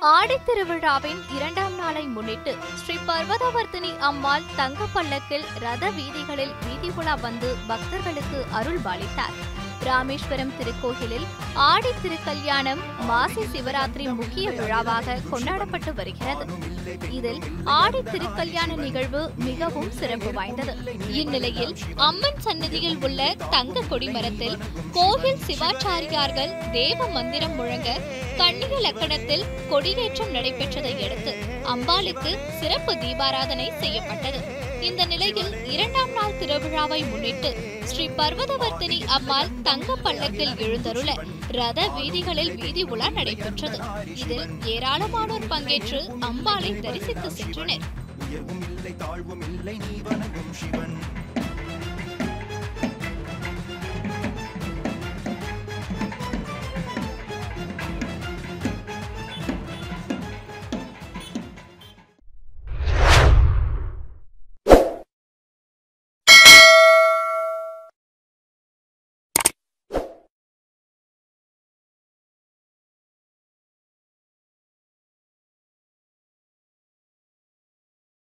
ஆடித் திருவிழாவின் 2ஆம் நாளை முன்னிட்டு ஸ்ரீ பர்வதவர்த்தினி அம்மாள் தங்க பல்லக்கில் ரத வீதிகளில் வீதி உலா வந்து பக்தர்களுக்கு அருள் பாலித்தார். ராமேஸ்வரம் திருக்கோயிலில் ஆடி திருக்கல்யாணம் மாசி சிவராத்திரி முக்கிய விழாவாக கொண்டாடப்பட்டு வருகிறது. இதில் ஆடி திருக்கல்யாண நிகழ்வு மிகவும் சிறப்பு வாய்ந்தது. இந்நிலையில் அம்மன் சன்னதியில் உள்ள தங்க கொடிமரத்தில் கோயில் சிவாச்சாரியார்கள் தேவ மந்திரம் முழங்க கன்னிய லக்கணத்தில் கொடியேற்றம் நடைபெற்றதை அடுத்து அம்பாளுக்கு சிறப்பு தீபாராதனை செய்யப்பட்டது. இந்த நிலையில் 2ஆம் நாள் திருவிழாவை முன்னிட்டு ஸ்ரீ பர்வதவர்த்தினி அம்மாள் தங்க பல்லக்கில் எழுந்தருள ரத வீதிகளில் வீதி உலா நடைபெற்றது. இதில் ஏராளமானோர் பங்கேற்று அம்பாளை தரிசித்து சென்றனர்.